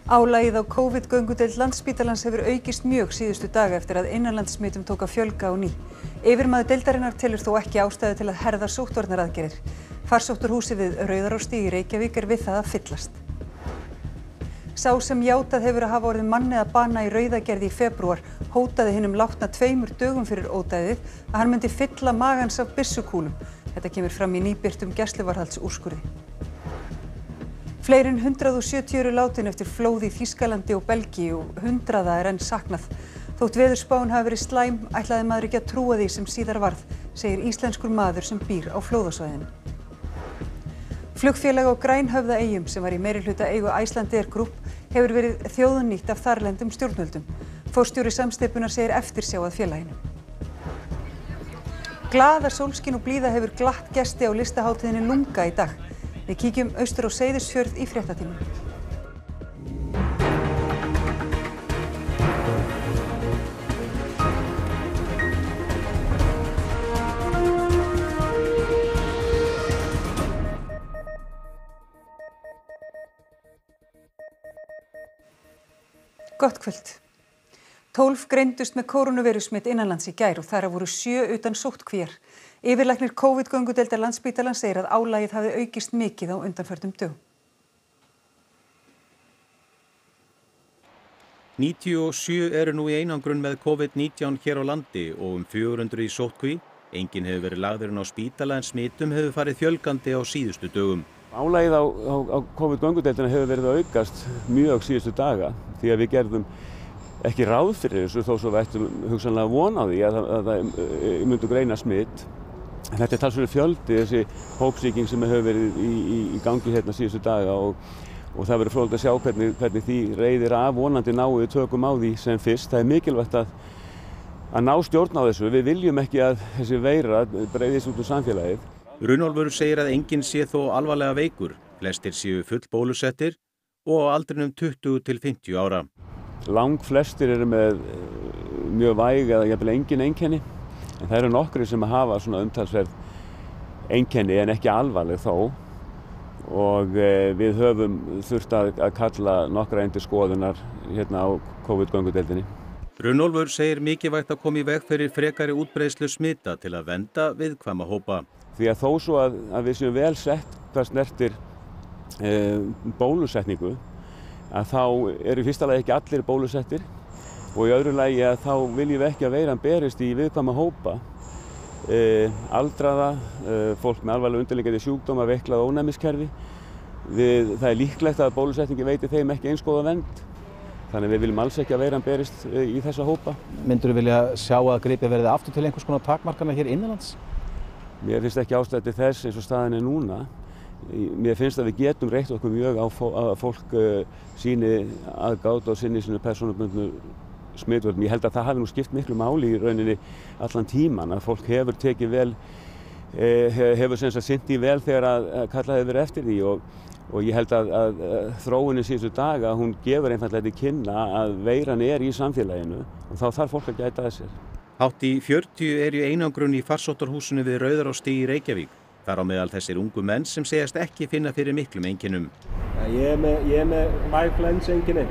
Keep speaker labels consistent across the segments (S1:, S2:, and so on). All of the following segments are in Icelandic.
S1: Álagið á COVID-göngudeild Landspítalans hefur aukist mjög síðustu daga eftir að innanlandssmitum tók að fjölga á ný. Yfirmaður deildarinnar telur þó ekki ástæðu til að herða sóttvarnaaðgerðir. Farsóttarhúsið við Rauðarárstíg í Reykjavík við það að fyllast. Sá sem játað hefur að hafa orðið manni að bana í Rauðagerði í febrúar hótaði hinum látna 2 dögum fyrir ódæðið að hann myndi fylla magans af byssukúlum. Þetta kemur fram í nýbirtum gæsluvarðhaldsúrskurði. Fleiri en 170 eru látin eftir flóð í Þýskalandi og Belgíu og 100 er enn saknað. Þótt veðurspáin hafi verið slæm, ætlaði maður ekki að trúa því sem síðar varð, segir íslenskur maður sem býr á flóðasvæðinu. Flugfélag á Grænhöfðaeyjum sem var í meirihluta eigu Icelandair Group hefur verið þjóðnýtt af þarlendum stjórnvöldum. Forstjóri Samsteypunnar segir eftirsjá að félaginu. Glaða sólskin og blíða hefur glatt gesti á listahátíðinni Lunga í dag. Við kíkjum austur á Seyðisfjörð í fréttatímanum. Gott kvöld. 12 greindust með kórónuveirusmit innanlands í gær og þar voru 7 utan sóttkvíar. Yfirlæknir COVID-göngudeildar Landspítalans segir að álagið hafi aukist mikið á undanförnum dögum.
S2: 97 eru nú í einangrun með COVID-19 hér á landi og 400 í sóttkví. Enginn hefur verið lagður inn á spítala en smitum hefur farið fjölgandi á síðustu dögum.
S3: Álagið á COVID-göngudeildina hefur verið að aukast mjög síðustu daga því að við gerðum ekki ráð fyrir þessu þó svo við ættum hugsanlega von á því að það myndu greina smitt. Þetta er talsverður fjöldi, þessi hópsýking sem hefur verið í gangi hérna síðustu daga og það verður fróðlegt að sjá hvernig því reiðir af, vonandi náum við tökum á því sem fyrst. Það er mikilvægt að ná stjórn á þessu. Við viljum ekki að þessi veira breiðist út úr samfélagið.
S2: Runólfur segir að enginn sé þó alvarlega veikur. Flestir séu full bólusettir og á aldrinum 20 til 50 ára.
S3: Langflestir eru með mjög væg eða jafnvel engin einkenni. En það eru nokkrir sem hafa svona umtalsverð einkenni en ekki alvarleg þó. Og við höfum þurft að kalla nokkra inn til skoðunar hérna á COVID-göngudeildinni.
S2: Runólfur segir mikilvægt að koma í veg fyrir frekari útbreiðslu smita til að vernda viðkvæma hópa.
S3: Því að þó svo að við séum vel sett hvað snertir bólusetningu, að þá eru í fyrsta lagi ekki allir bólusettir og í öðru lagi að þá viljum við ekki að veiran berist í viðkvæma hópa, aldraða, fólk með alvarlega undirliggjandi sjúkdóma, veiklað ónæmiskerfi. Það er líklegt að bólusetningi veiti þeim ekki eins góða vernd, þannig að við viljum alls ekki að veiran berist í þessa hópa.
S4: Myndirðu vilja sjá að gripið verði aftur til einhvers konar takmarkana hér innanlands?
S3: Mér finnst ekki ástæða til þess eins og staðan er núna. Mér finnst að við getum reitt okkur mjög á að fólk sýni aðgát og sinni sínu persónubundnu smitvörnum. Ég held að það hafi nú skipt miklu máli í rauninni allan tíman, að fólk hefur tekið vel, hefur sem sagt sinnt í vel þegar að kallað hefur verið eftir því og ég held að þróunin síðustu daga, hún gefur einfaldlega til kynna að veiran er í samfélaginu og þá þarf fólk að gæta að sér.
S2: Hátt í 40 eru í einangrun í farsóttarhúsinu við Rauðarárstíg í Reykjavík. Þar á meðal þessir ungu menn sem segjast ekki finna fyrir miklum einkennum.
S5: Ég er með vægflenseinkenni.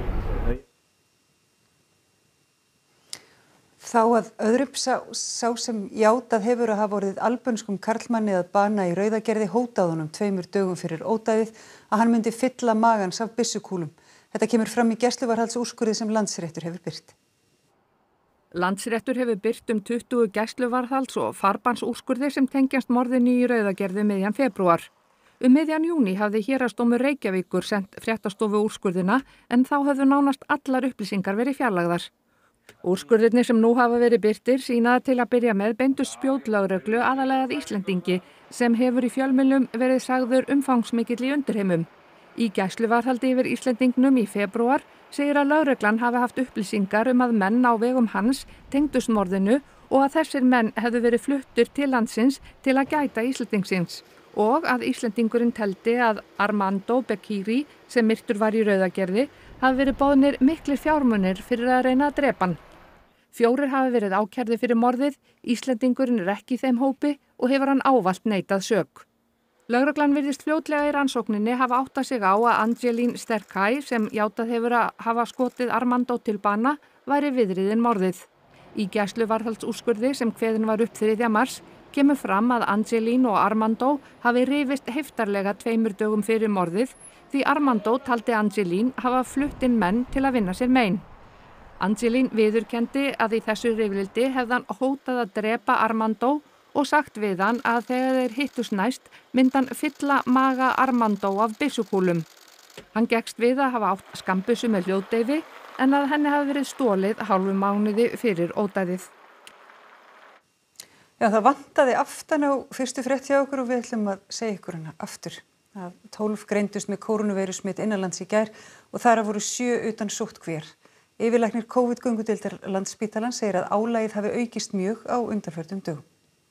S1: Þá að öðrum sá sem játað hefur að hafa orðið albönskum karlmanni að bana í Rauðagerði hótað honum 2 dögum fyrir ódæðið að hann myndi fylla magans af byssukúlum. Þetta kemur fram í gæsluvarðhaldsúrskurði sem Landsréttur hefur birt.
S6: Landsréttur hefur birt 20 gæsluvarðhalds- og farbannsúrskurði sem tengjast morðinu í Rauðagerði miðjan febrúar. Miðjan júní hafði Héraðsdómur Reykjavíkur sent fréttastofu úrskurðina en þá höfðu nánast allar upplýsingar verið fjarlægðar. Úrskurðirnir sem nú hafa verið birtir sýna til að byrja með beindust spjótlögreglu aðallega að Íslendingi sem hefur í fjölmiðlum verið sagður umfangsmikill í undirheimum. Í gæsluvarðhaldi yfir Íslendingnum í febrúar segir að lögreglan hafi haft upplýsingar að menn á vegum hans tengdust morðinu og að þessir menn hefðu verið fluttir til landsins til að gæta Íslendingsins og að Íslendingurinn teldi að Armando Becciri sem myrtur var í Rauðagerði hafi verið boðnir miklir fjármunir fyrir að reyna að drepa hann. 4 hafi verið ákærðir fyrir morðið, Íslendingurinn er ekki í þeim hópi og hefur hann ávallt neitað sök. Lögreglan virðist fljótlega í rannsókninni hafa áttað sig á að Angelín Sterkay, sem játað hefur að hafa skotið Armando til bana, væri viðriðin morðið. Í gæsluvarðhaldsúrskurði sem kveðinn var upp 3. mars kemur fram að Angelín og Armando hafi rifist heiftarlega 2 dögum fyrir morðið því Armando taldi Angelín hafa flutt inn menn til að vinna sér mein. Angelín viðurkenndi að í þessu rifrildi hefði hann hótað að drepa Armando og sagt við hann að þegar þeir hittust næst myndi hann fylla maga Armando af byssukúlum. Hann gekkst við að hafa átt skambyssu með hljóðdeyfi en að henni hafi verið stolið hálfum mánuði fyrir ódæðið.
S1: Já, það vantaði aftan á fyrstu frétt hjá okkur og við ætlum að segja ykkur hana aftur. 12 greindust með kórónuveirusmit innanlands í gær og þar voru 7 utan sóttkvíar. Yfirlæknir COVID-göngudeildar Landspítalans segir að álagið hafi aukist mjög á undanförnum dögum.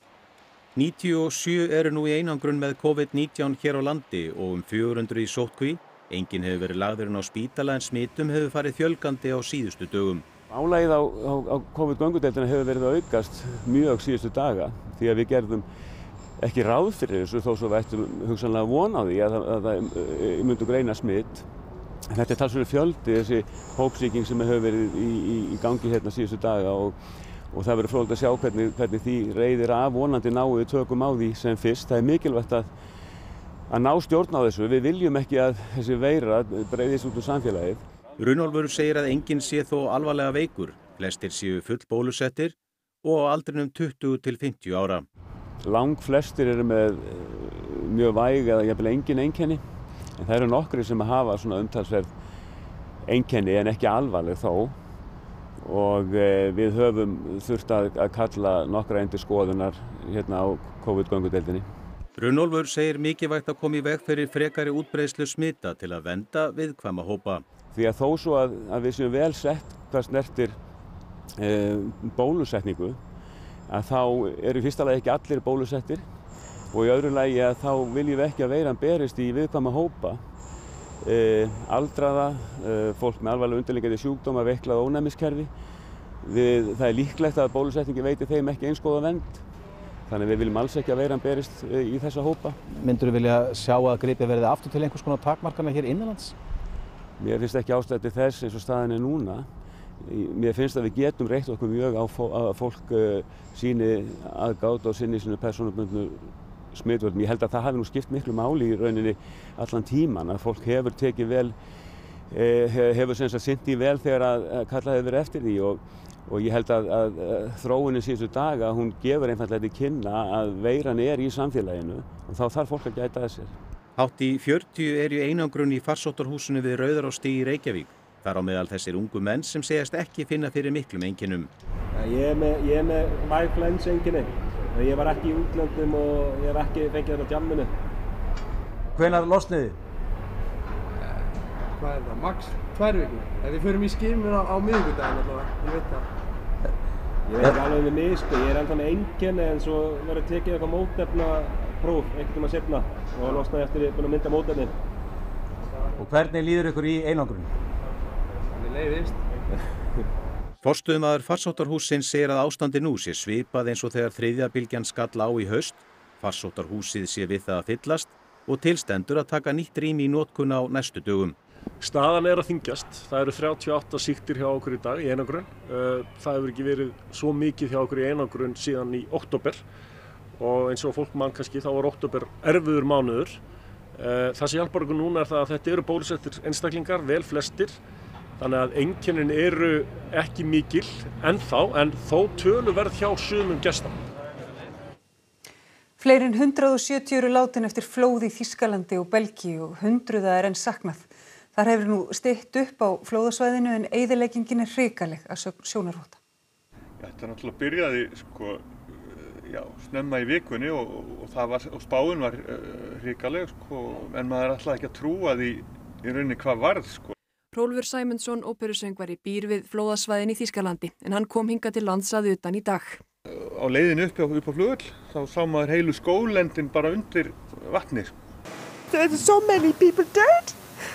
S2: 97 eru nú í einangrun með COVID-19 hér á landi og 400 í sóttkví. Enginn hefur verið lagður inn á spítala en smitum hefur farið fjölgandi á síðustu dögum.
S3: Álagið á COVID-göngudeildina hefur verið að aukast mjög síðustu daga því að við gerðum ekki ráð fyrir þessu þó svo við ættum hugsanlega von á því að það myndu greina smit. Þetta er talsverður fjöldi, þessi hópsýking sem hefur verið í gangi hérna síðustu daga og það verður fróðlegt að sjá hvernig því reiðir af, vonandi náum við tökum á því sem fyrst. Það er mikilvægt að ná stjórn á þessu. Við viljum ekki að þessi veira breiðist út úr samfélagið.
S2: Runólfur segir að enginn sé þó alvarlega veikur. Flestir séu full bólusettir og á aldrinum 20 til 50 ára.
S3: Langflestir eru með mjög væg eða jafnvel engin einkenni. En það eru nokkrir sem hafa svona umtalsverð einkenni en ekki alvarleg þó. Og við höfum þurft að kalla nokkra inn til skoðunar hérna á COVID-göngudeildinni.
S2: Runólfur segir mikilvægt að koma í veg fyrir frekari útbreiðslu smita til að vernda viðkvæma hópa.
S3: Því að þó svo að við séum vel sett hvað snertir bólusetningu, að þá eru í fyrsta lagi ekki allir bólusettir og í öðru lagi að þá viljum við ekki að veiran berist í viðkvæma hópa. Aldraða, fólk með alvarlega undirliggjandi sjúkdóma, veiklað ónæmiskerfi. Það er líklegt að bólusetningi veiti þeim ekki eins góða vernd. Þannig að við viljum alls ekki að veiran berist í þessa hópa.
S4: Myndirðu vilja sjá að gripið verði aftur til einhvers konar takmarkana hér innanlands?
S3: Mér finnst ekki ástæða til þess eins og staðan er núna. Mér finnst að við getum reitt okkur mjög á að fólk sýni aðgát og sinni sínu persónubundnu smitvörnum. Ég held að það hafi nú skipt miklu máli í rauninni allan tíman, að fólk hefur tekið vel, hefur sem sagt sinnt í vel þegar að kallað hefur verið eftir því og ég held að þróunin síðustu daga, hún gefur einfaldlega til kynna að veiran er í samfélaginu og þá þarf fólk að gæta þess.
S2: Hátt í 40 eru í einangrun í farsóttarhúsinu við Rauðarárstíg í Reykjavík. Þar á meðal þessir ungu menn sem segjast ekki finna fyrir miklum einkennum.
S5: Ég er með vægflenseinkenni. Ég var ekki í útlöndum og ég hef ekki fengið þetta á djamminu.
S4: Hvenær losniði?
S7: Hvað er það? Max 2 vikur. Við förum í skimun á miðvikudaginn allavega, ég veit það.
S5: Ég veit ekki alveg með mig, sko. Ég er ennþá með einkenni en svo verður tekið eitthvað mótefnapróf einhvern tíma seinna og losnaði eftir að búin að mynda mótefnin.
S4: Og hvernig líður ykkur í einangrun?
S7: Þannig leiðist.
S2: Forstöðumaður farsóttarhússins segir að ástandi nú sé svipað eins og þegar þriðja bylgjan skall á í haust. Farsóttarhúsið sé við það að fyllast og tilstendur að taka nýtt rými í notkun á næstu dögum.
S8: Staðan er að þyngjast. Það eru 38 sýktir hjá okkur í dag í einangrun. Það hefur ekki verið svo mikið hjá okkur í einangrun síðan í október og eins og fólk mann kannski þá var október erfiður mánuður. Það sem hjálpar okkur núna er það að þetta eru bólusettir einstaklingar, vel flestir. Þannig að einkennin eru ekki mikil en þó töluverð hjá sumum gestum.
S1: Fleiri en 170 eru látin eftir flóð í Þýskalandi og Belgíu og hundruða er enn saknað. Þar hefur nú stytt upp á flóðasvæðinu en eyðileggingin er hrikaleg að sögn sjónarvotta.
S9: Þetta náttúrulega byrjaði snemma í vikunni og spáin var hrikaleg en maður ætlaði ekki að trúa því í rauninni hvað varð .
S10: Hrólfur Sæmundsson óperusöngvari býr við flóðasvæðin í Þýskalandi en hann kom hingað til lands að utan í dag.
S9: Á leiðinu upp á flugvöll þá sá maður heilu skóglendin bara undir vatni.
S11: There are so many people dead.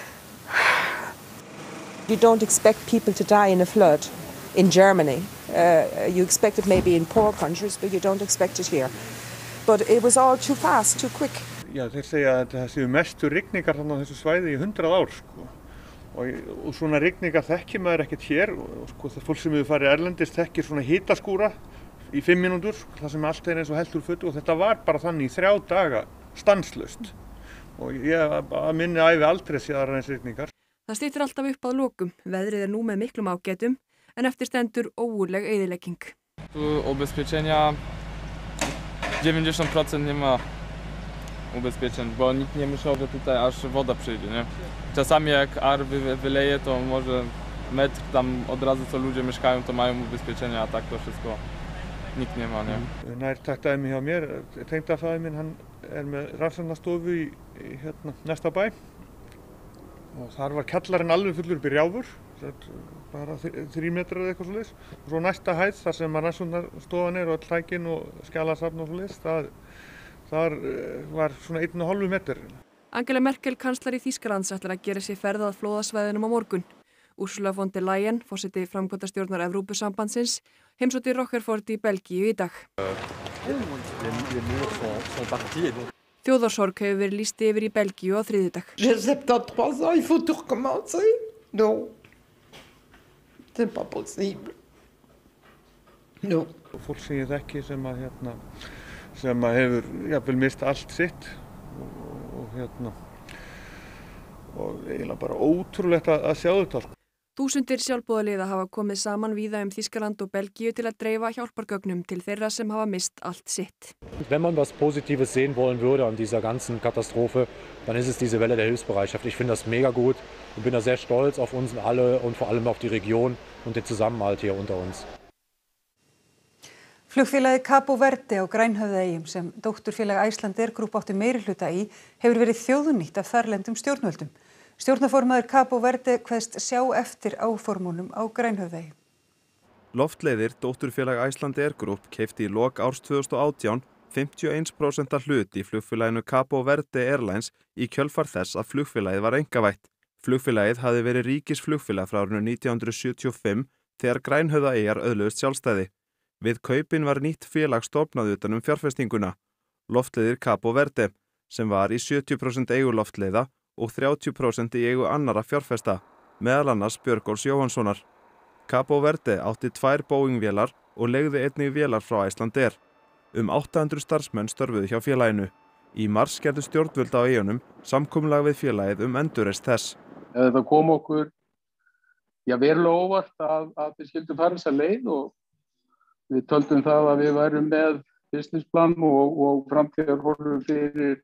S11: You don't expect people to die in a flood in Germany. You expect it maybe in poor countries, but you don't expect it here. But it was all too fast, too quick.
S9: Já, þeir segja að það séu mestu rigningar þarna á þessu svæði í 100 ár sko. Og svona rigningar þekkir maður ekkert hér og sko það fólk sem hefur farið erlendis þekkir svona hitaskúra í 5 mínútur, það sem allt eins og hellt úr fötu og þetta var bara þannig í 3 daga stanslaust og ég að minni æfi aldrei séðar eins rigningar.
S10: Það styttir alltaf upp að lokum, veðrið nú með miklum ágætum en eftir stendur ógurleg eyðilegging.
S12: Ubezpieczenia 90% nie ma ubezpieczeń, bo nikt nie myślał, że tutaj aż woda przyjdzie, nie? Czasami jak AR wyleje, to może metr tam od razu co ludzie mieszkają, to mają ubezpieczenia, a tak to wszystko nikt nie ma, nie?
S9: Nærtækt dæmi hjá mér, tengdafaðir minn, hann með rannsóknarstofu í næsta bæ og þar var kjallarinn alveg fullur upp í rjáfur, bara 3 metrar eða eitthvað svoleiðis og svo næsta hæð þar sem rannsóknarstofan og öll tækin og skjalasafn og svoleiðis, þar var svona 1,5 metr.
S10: Angela Merkel kanslari Þýskalands ætlar að gera sér ferð að flóðasvæðunum á morgun. Ursula von der Leyen, forseti framkvæmdastjórnar Evrópusambandsins, heimsótti Rockerford í Belgíu í dag. Þjóðarsorg hefur verið lýst yfir í Belgíu á þriðjudag.
S13: J'ai 73 ans, il faut tout recommencer. Non, c'est pas possible. Non.
S9: Fólk sem ég þekki sem að hefur jafnvel mist allt sitt og eiginlega bara ótrúlegt að sjá þetta.
S10: Þúsundir sjálfboðaliða hafa komið saman víða Þýskaland og Belgíu til að dreifa hjálpargögnum til þeirra sem hafa mist allt sitt.
S14: Wenn man was Positives sehen wollen würde an dieser ganzen Katastrophe, dann ist es diese Welle der Hilfsbereitschaft. Ich finde das mega gut und bin da sehr stolz auf uns alle und vor allem auf die Region und den Zusammenhalt hier unter uns.
S1: Flugfélagið Cabo Verde á Grænhöfðaeyjum sem dótturfélag Icelandair Group átti meirihluta í hefur verið þjóðnýtt af þarlendum stjórnvöldum. Stjórnarformaður Cabo Verde kveðst sjá eftir áformunum á Grænhöfðaeyjum.
S15: Loftleiðir dótturfélag Icelandair Group keypti í lok árs 2018 51% hlut í flugfélaginu Cabo Verde Airlines í kjölfar þess að flugfélagið var einkavætt. Flugfélagið hafði verið ríkisflugfélag frá árinu 1975 þegar Grænhöfðaeyjar öðluðust sjálfstæði. Við kaupin var nýtt félag stofnað utan fjárfestinguna, Loftleiðir Cabo Verde, sem var í 70% eigu loftleiða og 30% í eigu annara fjárfesta, meðal annars Björgólfs Jóhannssonar. Cabo Verde átti 2 Boeing-vélar og leigði einnig vélar frá Icelandair. 800 starfsmenn störfuðu hjá félaginu. Í mars gerðu stjórnvöld á eyjunum samkomulag við félagið endurreisn þess.
S16: Það kom okkur verulega óvart að við skildum fara þessa leið og við töldum það að við værum með businessplan og framtíðarhorfur fyrir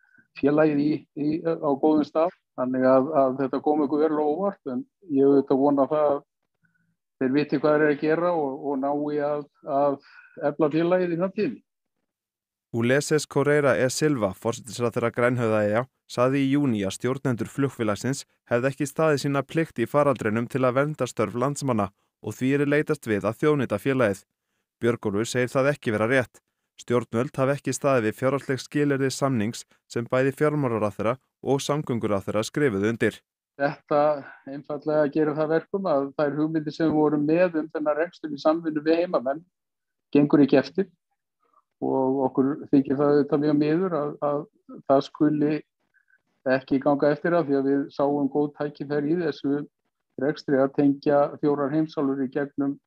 S16: félagið á góðum stað. Þannig að þetta kom okkur verulega óvart, en ég auðvitað vona það að þeir viti hvað þeir eru að gera og nái að efla félagið í framtíðinni.
S15: Ulises Correira Silva, forsætisráðherra Grænhöfðaeyja, sagði í júní að stjórnendur flugfélagsins hefði ekki staðið sína plikt í faraldrinum til að vernda störf landsmanna og því leitast við að þjóðnýta félagið. Björgólfur segir það ekki vera rétt. Stjórnvöld hafi ekki staðið við fjárhagsleg skilyrði samnings sem bæði fjármálaráðherra og samgönguráðherra skrifuðu undir.
S16: Þetta einfaldlega gerir það verkum að þær hugmyndir sem voru með þennan rekstur í samvinnu við heimamenn gengur ekki eftir og okkur þykir það mjög miður að það skuli ekki ganga eftir það því að við sáum góð tækifæri í þessu rekstri að tengja 4 heimsálfur í gegnum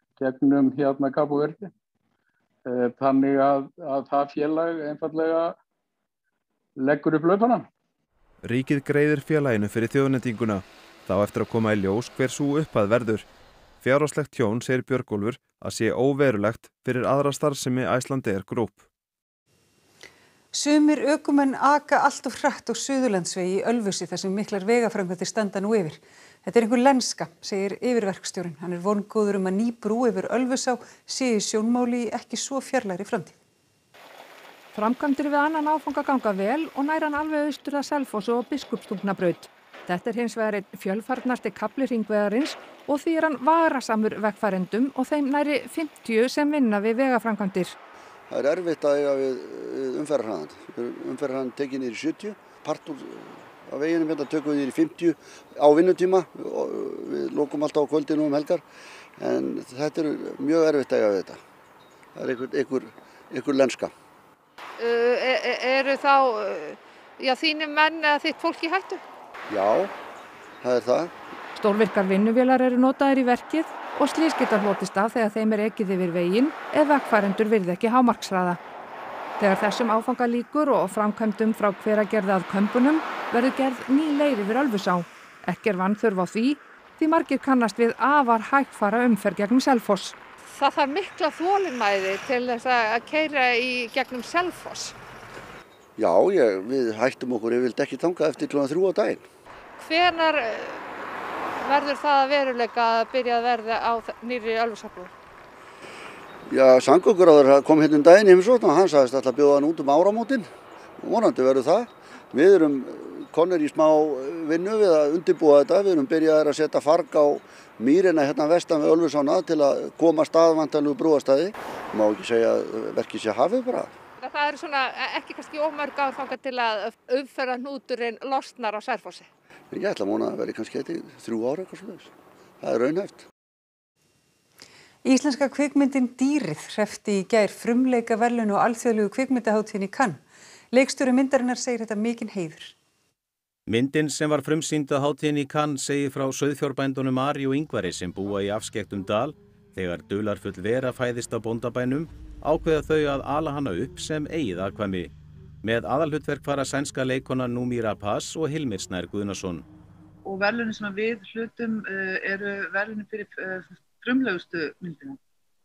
S16: Cabo Verde. Þannig að það félag einfaldlega leggur upp laupana.
S15: Ríkið greiðir félaginu fyrir þjóðnýtinguna, þá eftir að koma í ljós hver sú upphæð verður. Fjárhagslegt tjón, segir Björgólfur, að sé óverulegt fyrir aðra starfsemi Icelandair Group.
S1: Sumir ökumenn aka allt of hratt á Suðurlandsvegi í Ölfusi þar sem miklar vegaframkvæmdir standa nú yfir. Þetta einhver lenska, segir yfirverkstjórinn. Hann vongóður að ný brú yfir Ölfusá sé í sjónmáli í ekki svo fjarlægri framtíð.
S6: Framkvæmdir við annan áfanga ganga vel og nær hann alveg austur að Selfoss og Biskupstungnabraut. Þetta hins vegar einn fjölfarnasti kafli hringvegarins og því hann varasamur vegfarendum og þeim næri 50 sem vinna við vegaframkvæmdir.
S17: Það erfitt að eiga við umferðarhraðan. Umferðarhraðan tekið niður í 70, partur af veginum tökum við niður í 50 á vinnutíma og við lokum alltaf á kvöldinu helgar. En þetta mjög erfitt að eiga við þetta. Það einhver lenska.
S18: Eru þá þínir menn eða þitt fólk í hættu?
S17: Já, það er það.
S6: Stórvirkar vinnuvélar eru notaðir í verkið og slys geta hlotist af þegar þeim er ekið yfir veginn ef vegfarendur virða ekki hámarkshraða. Þegar þessum áfanga lýkur og framkvæmdum frá Hveragerði að Kömbunum verður gerð ný leið yfir Ölfusá. Ekki er vanþörf á því margir kannast við afar hægfara umferð gegnum Selfoss.
S18: Það þarf mikla þolinmæði til þess að keyra í gegnum Selfoss.
S17: Já, við hættum okkur yfirleitt ekki þangað eftir klukkan 3 á daginn.
S18: Hvenær verður það að veruleika að byrja að verða á nýrri Ölfusárbrú?
S17: Já, samgönguráðherra kom hérna daginn í heimsókn og hann sagðist ætla að bjóða hann út áramótin. Vonandi verður það. Við erum komnir í smá vinnu við að undirbúa þetta. Við erum byrjaðir að setja farg á mýrina hérna vestan við Ölfusána til að koma staðvæntanlegu brúarstaði. Má ekki segja að verkið sé hafið bara.
S18: Það eru svona ekki kannski ómörg ár þangað til að umferðarhnúturinn losnar á Selfossi.
S17: Ég ætla að vona að verði kannski 3 ára eitthvað svoleiðis. Það er raunhæft.
S1: Íslenska kvikmyndin Dýrið hreppti í gær frumleikaverðlaun á alþjóðlegu kvikmyndahátíðinni í Cannes. Leikstjóri myndarinnar segir þetta mikinn heiður.
S2: Myndin sem var frumsýnd á hátíðinni í Cannes segir frá sauðfjárbændunum Ari og Ingvari sem búa í afskekktum dal. Þegar dularfull vera fæðist á bóndabænum ákveða þau að ala hana upp sem eigið afkvæmi. Með aðalhlutverk fara sænska leikona Noomi Rapace og Hilmir Snær Guðnason.
S19: Og verðlaunin sem við hlutum eru verðlaunin fyrir frumlegustu myndina.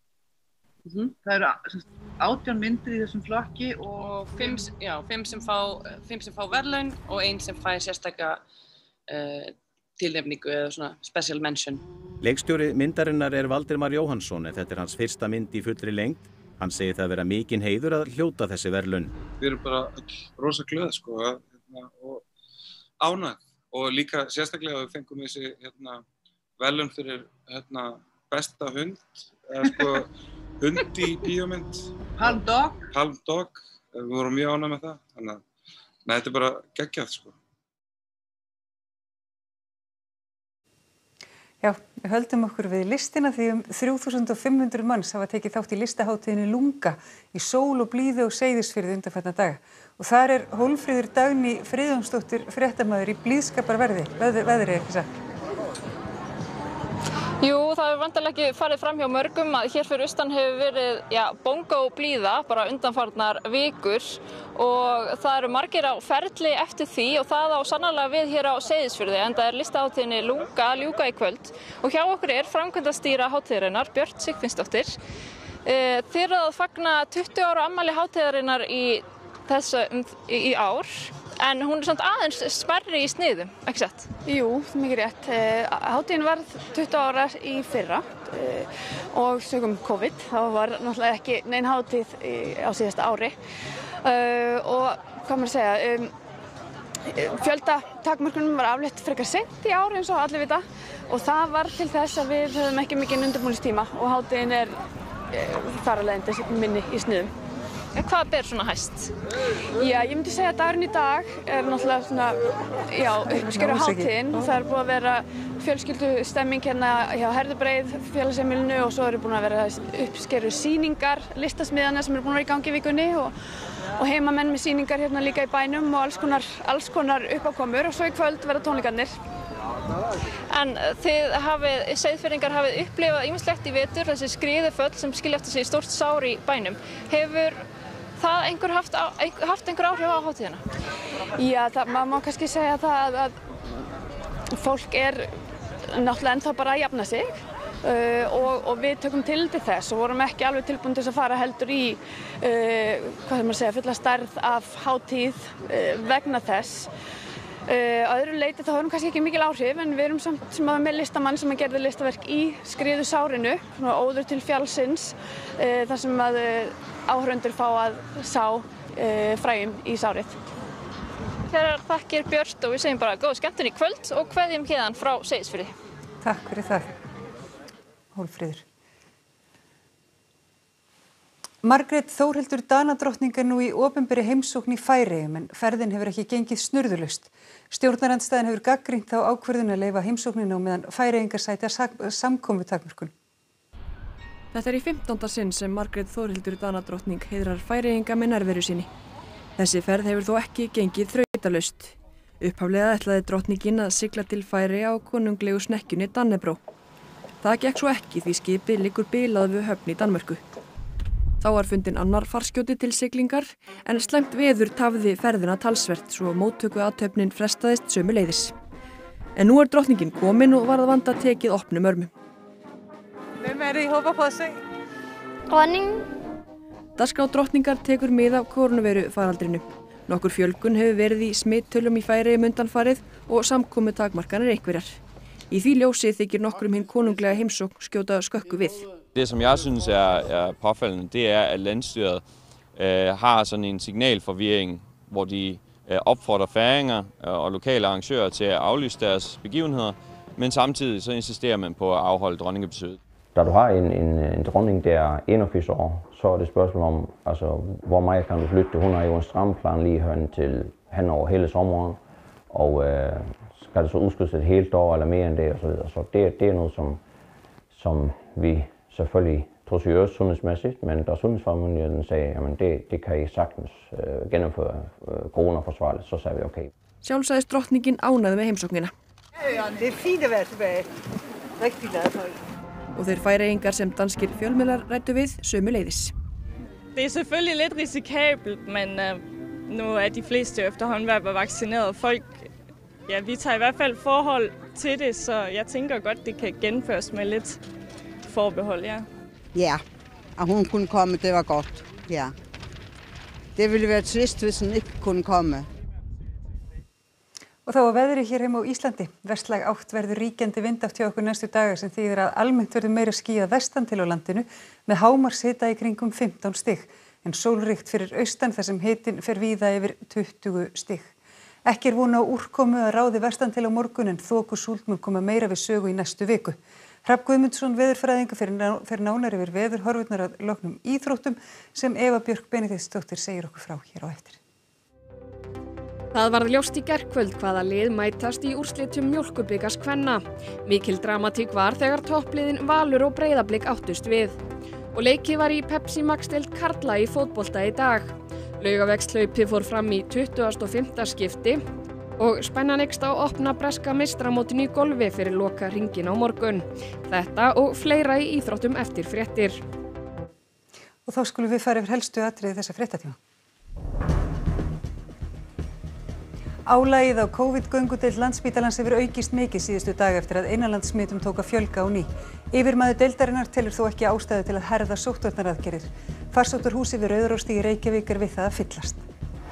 S19: Það eru 18 myndir í þessum flokki og
S20: 5 sem fá verðlaun og 1 sem fær sérstaka tilnefningu eða svona special mention.
S2: Leikstjóri myndarinnar er Valdimar Jóhannsson en þetta er hans fyrsta mynd í fullri lengd. Hann segir það vera mikinn heiður að hljóta þessi verðlaun.
S21: Við erum bara rosa glöð og ánægð og líka sérstaklega við fengum þessi verðlaun fyrir besta hund eða hund í bíómynd.
S19: Palm Dog.
S21: Palm Dog. Við vorum mjög ánægð með það. Þannig að þetta er bara geggjað
S1: Já, við höldum okkur við listina því 3500 manns hafa tekið þátt í listahátíðinni Lunga í sól og blíðu og Seyðisfirði undanfarna daga. Og þar er Hólmfríður Dagný Friðjónsdóttir fréttamaður í blíðskaparveðri, ekki satt?
S22: Jú, það hefur vantarlega ekki farið fram hjá mörgum að hér fyrir austan hefur verið bongó blíða bara undanfarnar vikur og það eru margir á ferli eftir því og það á sannarlega við hér á Seyðisfirði enda er listahátíðinni Lunga að ljúka í kvöld og hjá okkur er framkvæmdastýra hátíðarinnar Björt Sigfinnsdóttir. Þið eruð að fagna 20 ára afmæli hátíðarinnar í ár. En hún er samt aðeins smærri í sniðum, ekki satt?
S23: Jú, mikið rétt. Hátíðin varð 20 ára í fyrra og sögum COVID. Það var náttúrulega ekki nein hátíð á síðasta ári. Og hvað maður segja, fjöldatakmörkunum var aflétt frekar seint í ár eins og allir vita. Og það var til þess að við höfum ekki mikinn undirbúningstíma og hátíðin er þar að leiðandi minni í sniðum.
S22: Hvað ber svona hæst?
S23: Já, ég myndi segja að dagurinn í dag er náttúrulega svona, uppskeruhátíðin. Það er búið að vera fjölskyldustemming hérna hjá Herðubreið félagsheimilinu og svo eru búin að vera uppskerusýningar, listasmiðana sem eru búin að vera í gangi í vikunni og heimamenn með sýningar hérna líka í bænum og alls konar uppákomur og svo í kvöld verða tónleikarnir.
S22: En Seyðfirðingar hafið upplifað ýmislegt í vetur, þessi skriðuföll sem skilja eftir sig stórt sár í bænum. Hefur það haft einhver áhrif á hátíðina?
S23: Já, maður má kannski segja það að fólk er náttúrulega ennþá bara að jafna sig og við tökum til þess og vorum ekki alveg tilbúin til að fara heldur í fulla stærð af hátíð vegna þess. Að öðru leyti þá höfum kannski ekki mikil áhrif en við erum samt með listamann sem gerði listaverk í skriðusárinu, svona óður til fjallsins, þar sem að áhorfendur fá að sá fræjum í sárið.
S22: Kærar þakkir Björt og við segjum bara góða skemmtun í kvöld og kveðjum héðan frá Seyðisfirði.
S1: Takk fyrir það, Hólmfríður. Margrét Þórhildur Danadrottning er nú í opinberri heimsókn í Færeyjum en ferðin hefur ekki gengið snurðulaust. Stjórnarandstaðan hefur gagnrýnt þá ákvörðun að leyfa heimsóknina á meðan Færeyingar sæta samkomutakmörkun.
S10: Þetta í 15. sinn sem Margrét Þórhildur Danadrottning heiðrar Færeyinga með nærveru sinni. Þessi ferð hefur þó ekki gengið þrautalaust. Upphaflega ætlaði drottningin að sigla til Færeyja á konunglegu snekkjunni Dannebrog. Það gekk svo ekki því skipið liggur bilað við höfn í Danmörku. Þá var fundinn annar farskjóti til siglingar en slæmt veður tafði ferðina talsvert svo móttökuathöfnin frestaðist sömuleiðis. En nú drottningin komin og var að vanda tekið opnum örmum.
S3: Hvem det, I håber på at se?
S4: Dronningen.
S10: Dagskrá drottningar tekur mið af kórónuveiru faraldrinu. Nokkur fjölgun hefur verið í smittölum í Færeyjum undanfarið og samkomu takmarkanir einhverjar. Í því ljósi þykir nokkrum hinn konunglega heimsókn skjóta skökku við.
S5: Det som jeg synes er påfaldende, det at landsstyret har sådan en signalforvirring, hvor de opfordrer færinger og lokale arrangører til at aflyse deres begivenheder, men samtidig så insisterer man på at afholde dronningebesøget.
S24: Da du har en dronning, der er 81 år, så det spørgsmål om, altså, hvor meget kan du flytte. Hun har jo en stramplan lige hen over hele sommeren, og skal det så udskydes et helt år eller mere end det, og så videre. Så det noget, som vi selvfølgelig tror seriøst sundhedsmæssigt, men da sundhedsfagmyndigheden sagde, jamen det kan I sagtens gennemføre coronaforsvarligt, så sagde vi okay.
S10: Sjálfsagðist drottningin ánægð með heimsóknina.
S3: Det fint at være tilbage. Rigtig glad for det.
S10: Og þeir Færeyingar sem danskir fjölmiðlar ræddu við sömuleiðis.
S25: Det selvfølgelig lidt risikabelt, men nu de fleste efterhånden ved at være vaccineret. Folk, ja, vi tager i hvert fald forhold til det, så jeg tænker godt, det kan genføres med lidt forbehold, ja.
S26: Ja, at hun kunne komme, det var godt, ja. Det ville være trist, hvis hun ikke kunne komme.
S1: Og þá að veðri hér heima á Íslandi. Vestlæg átt verður ríkjandi vindátt hjá okkur næstu daga sem þýðir að almennt verður meira skýjað vestan til á landinu með hámarkshita í kringum 15 stig. En sólríkt fyrir austan þar sem hitinn fer víða yfir 20 stig. Ekki von á úrkomu að ráði vestan til á morgun en þoku súld mun koma meira við sögu í næstu viku. Hrafn Guðmundsson veðurfræðingur fer nánar yfir veðurhorfurnar að loknum íþróttum sem Eva Björk Benediktsdóttir segir okkur frá hér á eftir.
S27: Það varð ljóst í gærkvöld hvaða lið mætast í úrslitum Mjólkurbikars kvenna. Mikil dramatík var þegar toppliðin Valur og Breiðablik áttust við. Og leikið var í Pepsi Max-deild karla í fótbolta í dag. Laugavegslaupið fór fram í 25. skipti og spennan eykst á opna breska meistaramótinu í golfi fyrir loka hringinn á morgun. Þetta og fleira í íþróttum eftir fréttir.
S1: Og þá skulum við fara yfir helstu atriði þessa fréttatíma. Álagið á COVID-göngudeild Landspítalans hefur aukist mikið síðustu daga eftir að innanlandssmitum tók að fjölga á ný. Yfirmaður deildarinnar telur þó ekki ástæðu til að herða sóttvarnaraðgerðir. Farsóttarhúsið við Rauðarárstíg í Reykjavík við það að fyllast.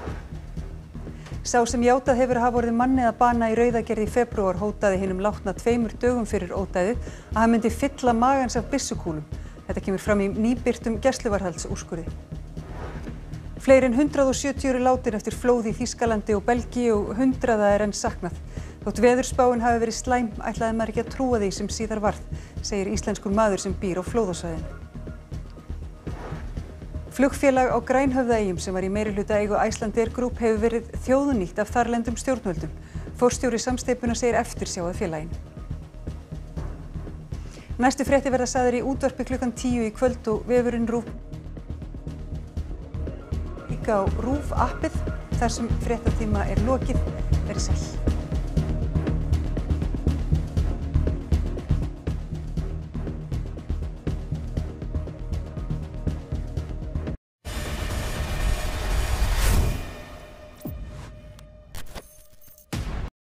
S1: Sá sem játað hefur að hafa orðið manni að bana í Rauðagerði í febrúar hótaði hinum látna 2 dögum fyrir ódæðið að hann myndi fylla magans af byssukúlum. Þetta kemur fram í nýbirtum gæsluvarðhaldsúrskurði. Fleiri en 170 eru látin eftir flóð í Þýskalandi og Belgíu og 100 er enn saknað. Þótt veðurspáin hafi verið slæm ætlaði maður ekki að trúa því sem síðar varð, segir íslenskur maður sem býr á flóðasvæðinu. Flugfélag á Grænhöfðaeyjum sem var í meirihluta eigu Icelandair Group hefur verið þjóðnýtt af þarlendum stjórnvöldum. Forstjóri Samsteypuna segir eftirsjá að félaginu. Næstu fréttir verða sagðar í útvarpi klukkan 10 í kvöld og vefurinn RÚV á RÚV appið þar sem fréttatíma lokið. Verið sæl.